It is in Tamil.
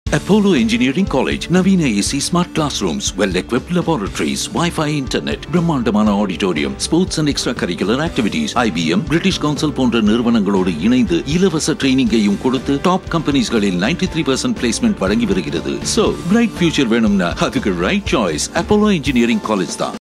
Apollo Engineering College, Navina AC Smart Classrooms, well-equipped laboratories, Wi-Fi Internet, பிரம்மாண்டமான auditorium, sports and extracurricular activities, IBM, British Council போன்ற நிறுவனங்களோடு இணைந்து இலவச ட்ரெய்னிங்கையும் கொடுத்து டாப் கம்பெனிஸ்களில் 93% பிளேஸ்மெண்ட் வழங்கி வருகிறது. So, bright future வேணும்னா அதுக்கு right choice Apollo Engineering College தான்.